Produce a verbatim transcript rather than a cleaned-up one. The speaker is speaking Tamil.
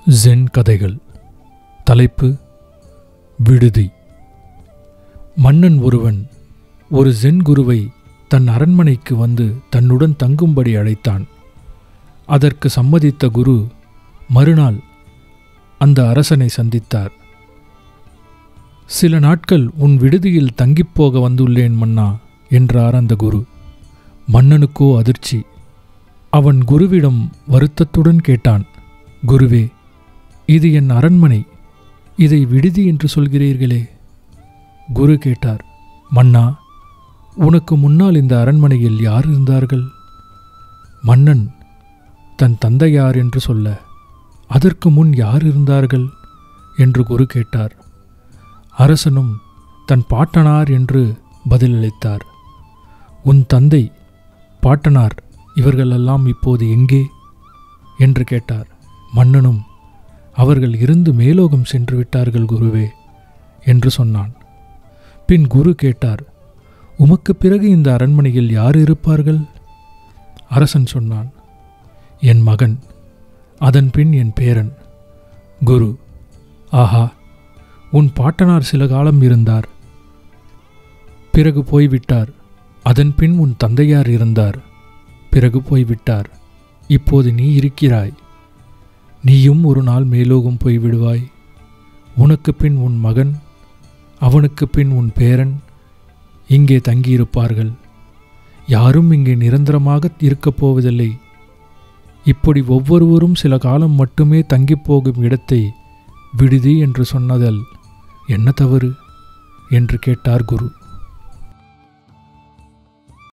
ஜென் கதைகள். தலைப்பு விடுதி. மன்னன் ஒருவன் ஒரு ஜென் குருவை தன் அரண்மனைக்கு வந்து தன்னுடன் தங்கும்படி அழைத்தான். அதற்கு சம்மதித்த குரு மறுநாள் அந்த அரசனை சந்தித்தார். சில நாட்கள் உன் விடுதியில் தங்கிப்போக வந்துள்ளேன் மன்னா என்றார் அந்த குரு. மன்னனுக்கோ அதிர்ச்சி. அவன் குருவிடம் வருத்தத்துடன் கேட்டான், குருவே, இது என் அரண்மனை, இதை விடுதி என்று சொல்கிறீர்களே? குரு கேட்டார், மன்னா, உனக்கு முன்னால் இந்த அரண்மனையில் யார் இருந்தார்கள்? மன்னன் தன் தந்தையார் என்று சொல்ல, அதற்கு முன் யார் இருந்தார்கள் என்று குரு கேட்டார். அரசனும் தன் பாட்டனார் என்று பதிலளித்தார். உன் தந்தை, பாட்டனார் இவர்களெல்லாம் இப்போது எங்கே என்று கேட்டார். மன்னனும், அவர்கள் இருந்து மேலோகம் சென்று விட்டார்கள் குருவே என்று சொன்னான். பின் குரு கேட்டார், உமக்கு பிறகு இந்த அரண்மனையில் யார் இருப்பார்கள்? அரசன் சொன்னான், என் மகன், அதன் பின் என் பேரன். குரு, ஆஹா, உன் பாட்டனார் சில காலம் இருந்தார், பிறகு போய்விட்டார். அதன் பின் உன் தந்தையார் இருந்தார், பிறகு போய்விட்டார். இப்போது நீ இருக்கிறாய். நீயும் ஒரு நாள் மேலோகம் போய்விடுவாய். உனக்கு பின் உன் மகன், அவனுக்கு பின் உன் பேரன் இங்கே தங்கியிருப்பார்கள். யாரும் இங்கே நிரந்தரமாக இருக்கப் போவதில்லை. இப்படி ஒவ்வொருவரும் சில காலம் மட்டுமே தங்கிப்போகும் இடத்தை விடுதி என்று சொன்னதில் என்ன தவறு என்று கேட்டார் குரு.